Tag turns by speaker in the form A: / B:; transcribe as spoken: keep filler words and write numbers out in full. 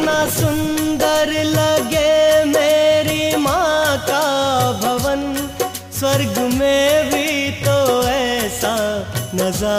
A: कितना सुंदर लगे मेरी माँ का भवन, स्वर्ग में भी तो ऐसा नजारा